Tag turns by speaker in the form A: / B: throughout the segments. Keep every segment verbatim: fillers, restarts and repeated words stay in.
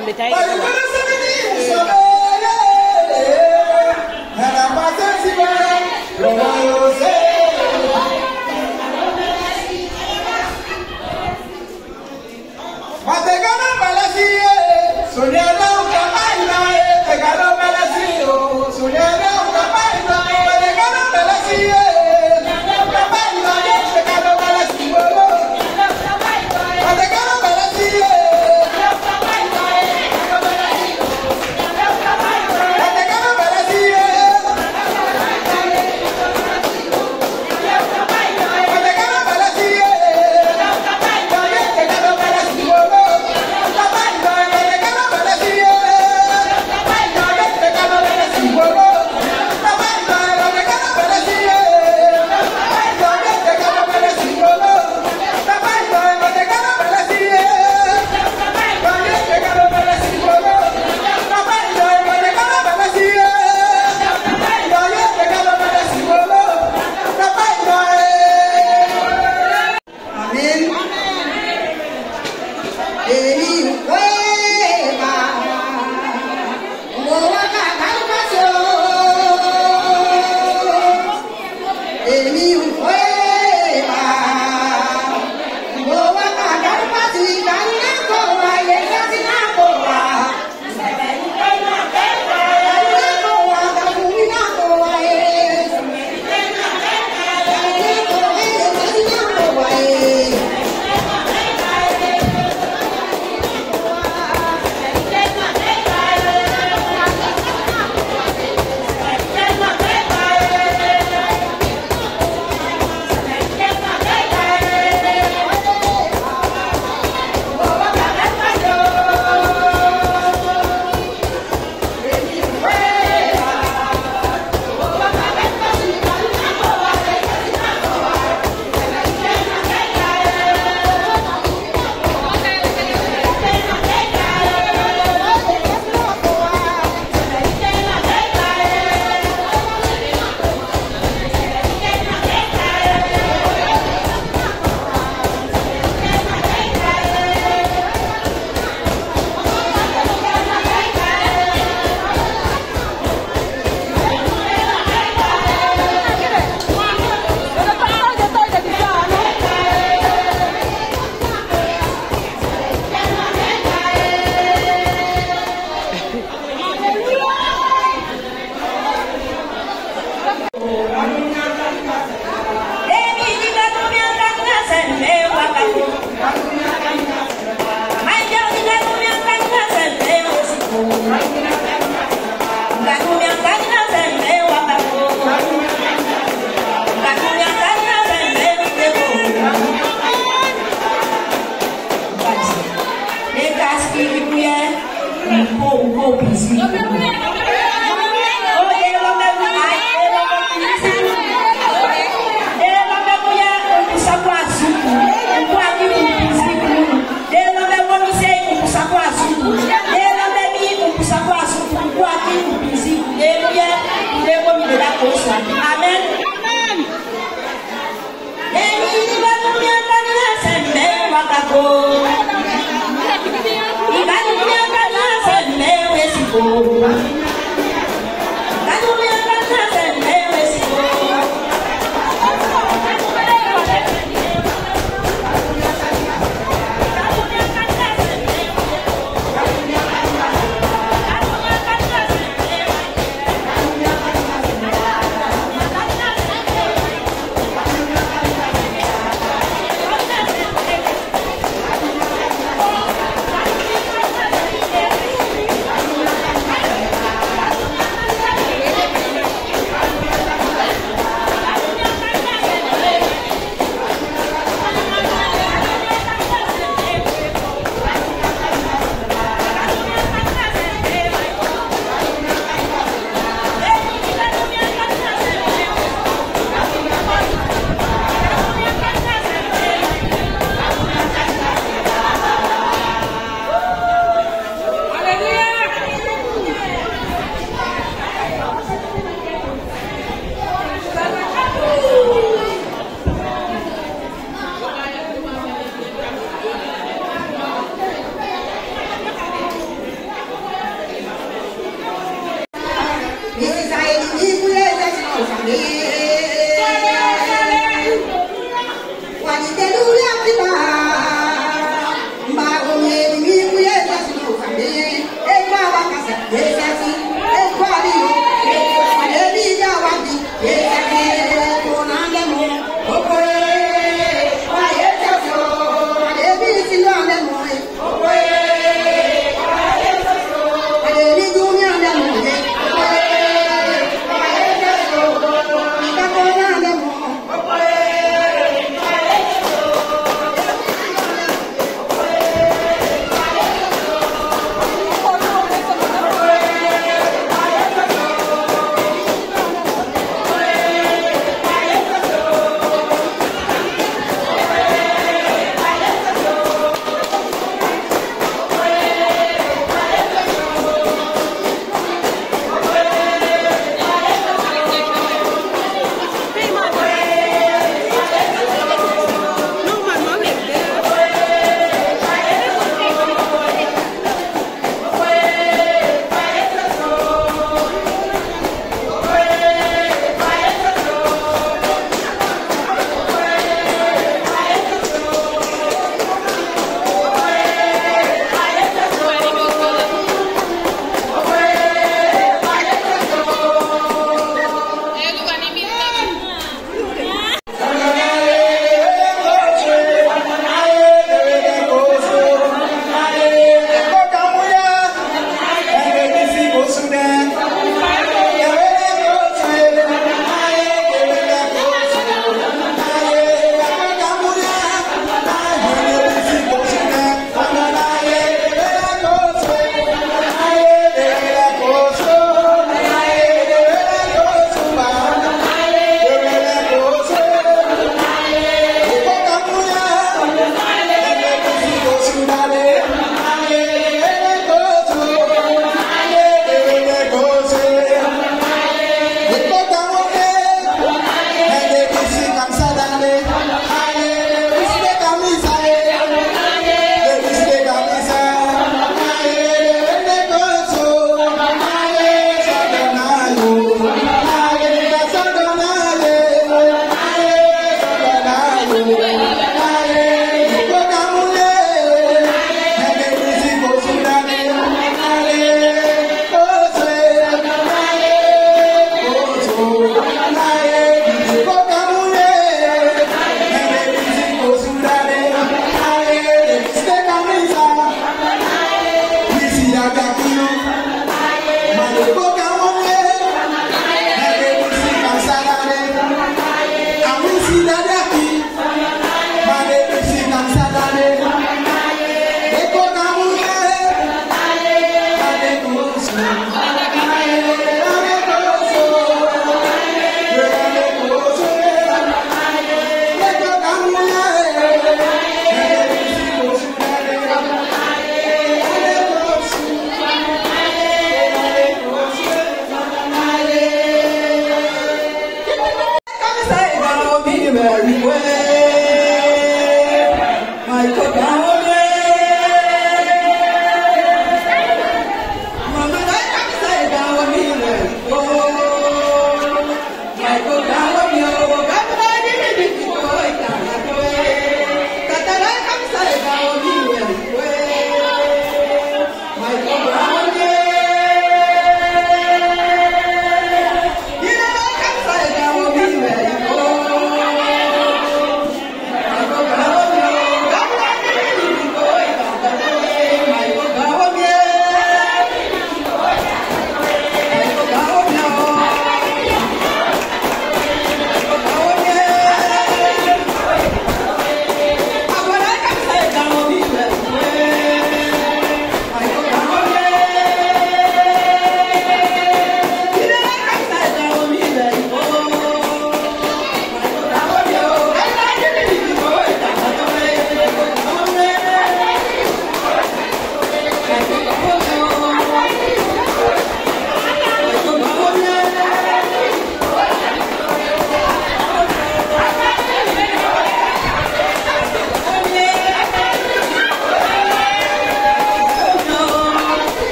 A: mbetaye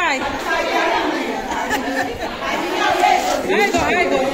A: vai. Vai, go, vai, go.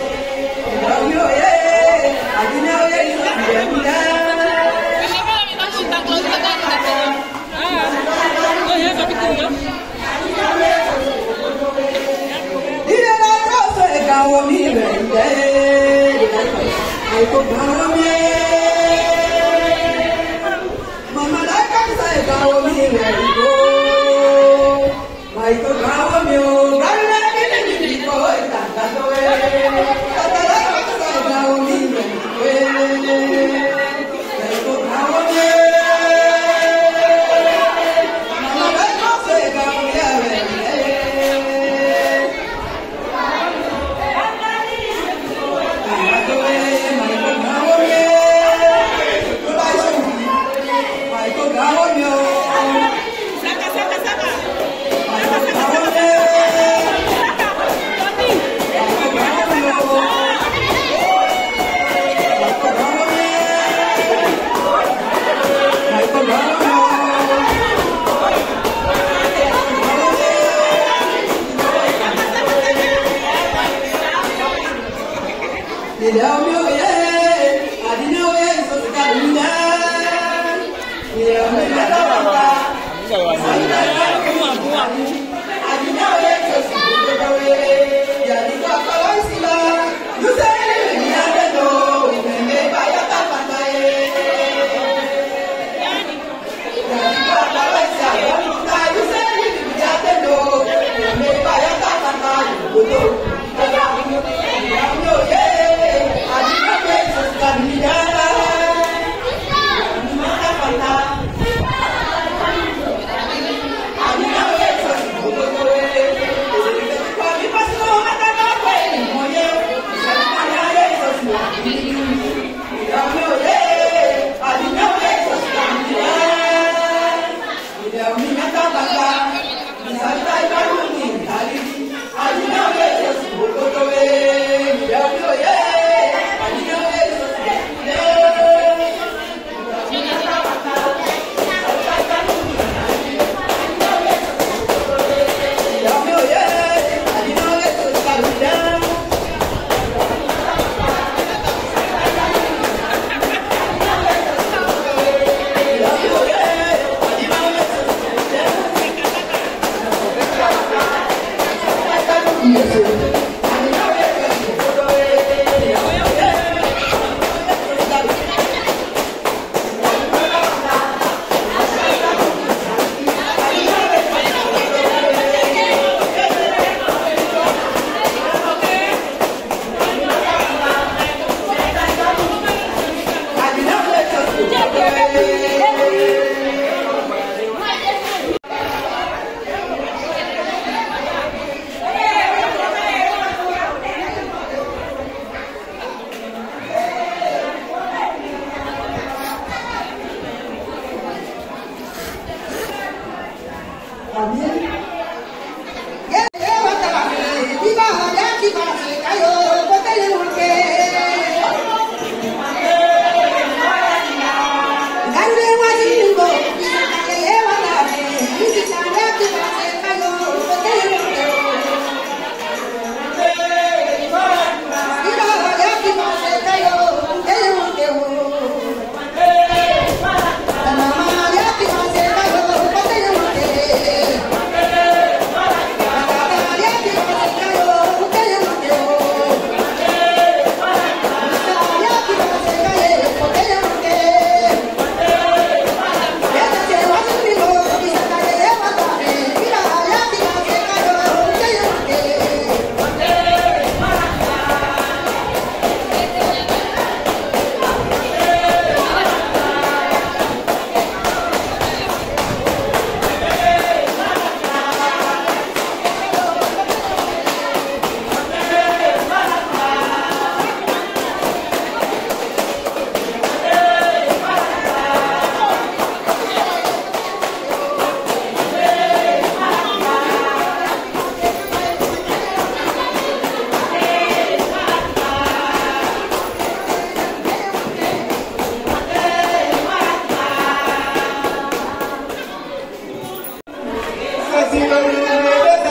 B: Así lo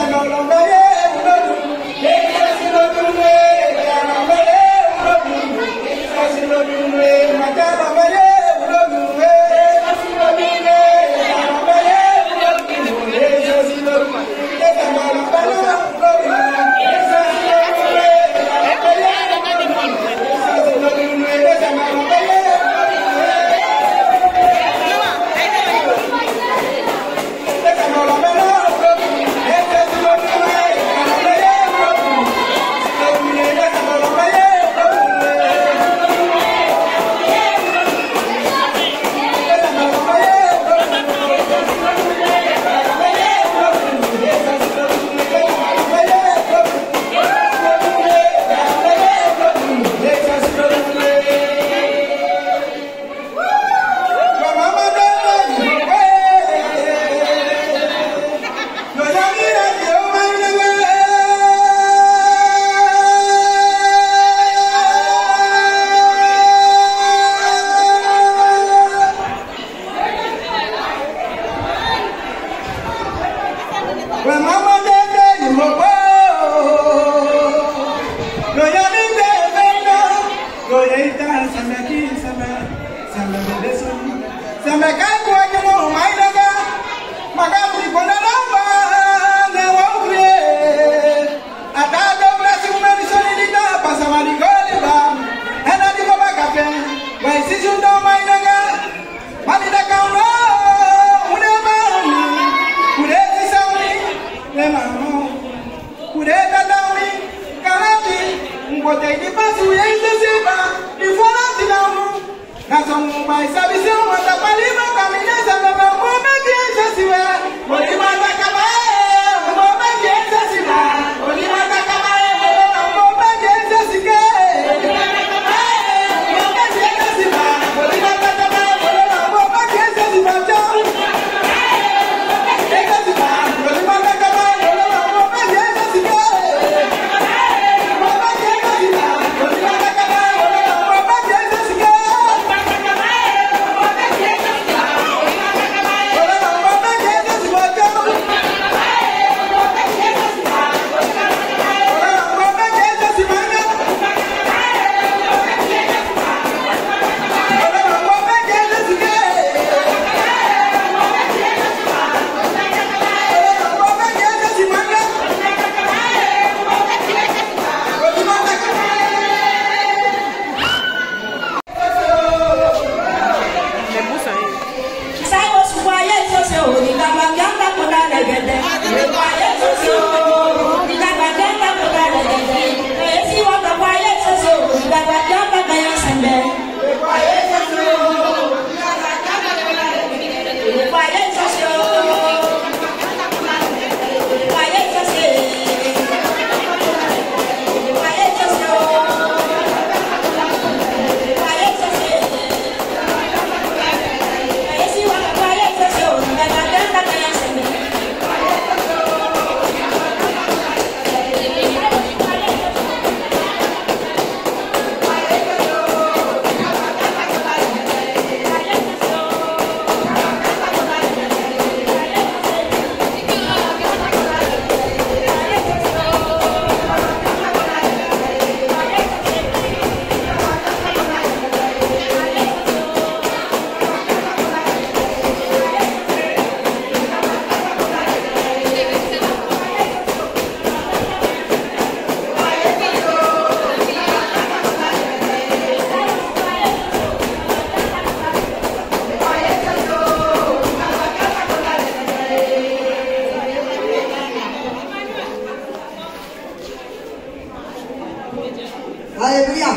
B: Hallelujah.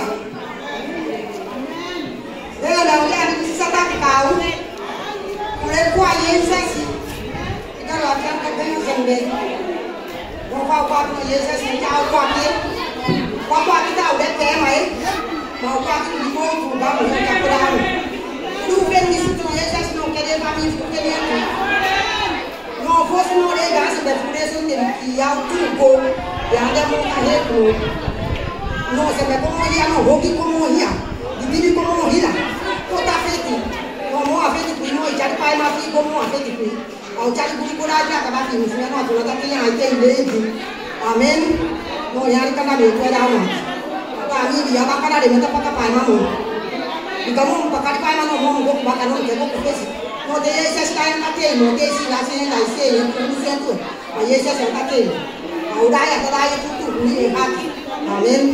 B: Đây là đầu tiên chúng ta tác cáo. Để qua Yesu sisi. Kita latihan katanya sendiri. Mau qua qua Yesu sisi jauh qua dia. Qua qua kita udah kayak mai. Mau qua kita di mau juga mau kita perang. Lu kan di situ Yesu sisi mau kerja kami itu kerja. No fosse no le gas de fureso de kiau tuko. Yang ada mau kaheku. No se me como ya no hoki como ya. Dividi como ya. Kota feti. Como a feti primo e já pai ma fi como a feti pri. Au já de buri kura já ka fi musu no atula ta kinya ai tem leji. Amen. No ya ri kana be ko da ma. Ka ni dia ba kana de meta pa ka pai ma mo. Ikamu pa ka pai ma no mo go ba ka no ke ko pesi. No de ese está en mate no de si la se la se en ku se tu. A ese se ta ke. Au da ya ta da ya tu tu ni e ha. Amen.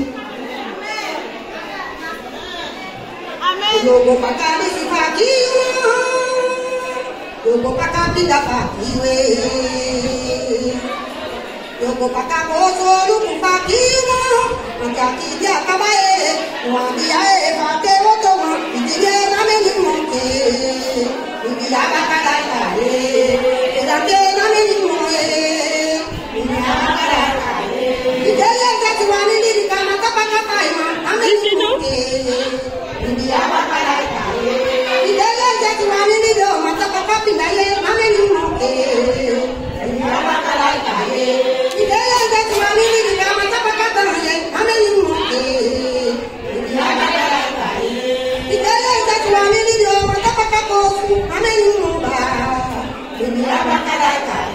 B: Yogo pakali si fakiwa, yogo pakapi da fakiwe, yogo pakako solu kufakiwa, makaki dia kabae, wabia e fake wotoma, idige na meni monte, ibia bakala kare, edake na meni moe, ibia bakala kare, idele zati wani diri kama kapaka paima, na meni monte. Dia bakal kaya, idele jadi mana ni do mata papa pindaye, mana ni moke. Dia bakal kaya, idele jadi mana ni do mata papa tanaye, mana ni moke. Dia bakal kaya, idele jadi mana ni do mata papa kosu, mana ni moba. Dia bakal kaya,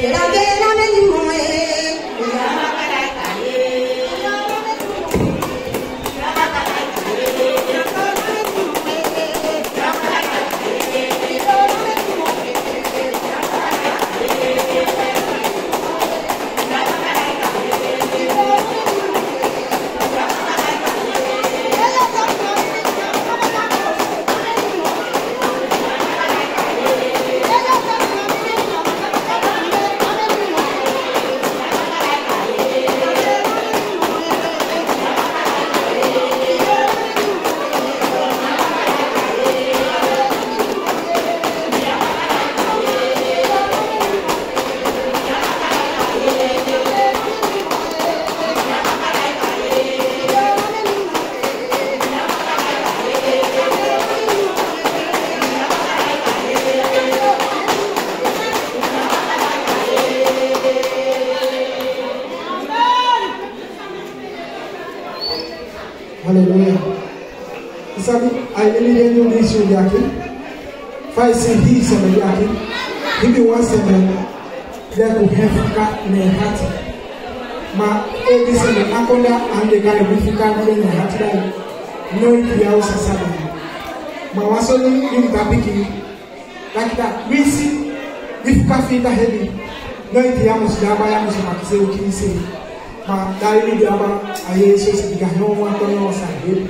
C: Hallelujah. Isabi, I really don't need you, Yaki. If I say he is a Yaki, he be one seven, there will have a heart. Ma, it is an Akonda and the guy with the car in the heart. No, he also said, Ma was only in Tabiki like that. We see if coffee the heavy. No, the Amos Dabayamos of the Kisi. Ma dari di apa ayah Yesus dikahnya orang tua sakit.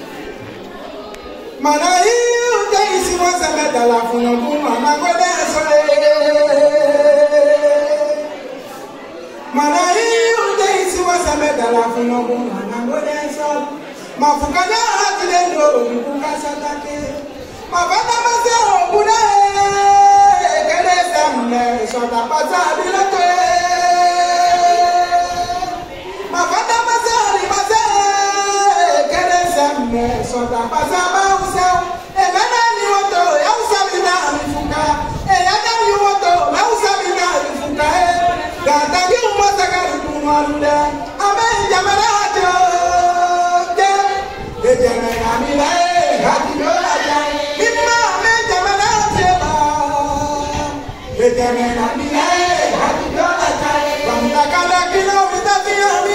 C: Mana iu dari semua sampai dalam fungu mana kau sore. Mana iu dari semua sampai dalam fungu mana kau sore. Ma fukanya hati dendo bukan satake. Ma bata masih opune kene samne sota pasal bilote. Mafata mazali mazali kene samne sota pasaba usa emana ni woto ya usabina mifuka e yana ni woto ya usabina mifuka e gata ni umasa kari kumaruda ame jamarajo de de jana amila e hati dola jai mimma ame jamarajo ba de jana amila e hati dola jai banda kada kilo mitati ami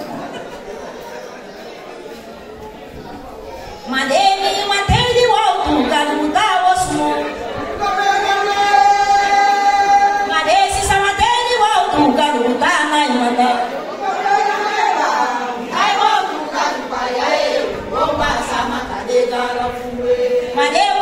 D: Mademi, Matei de volta.
B: Madeo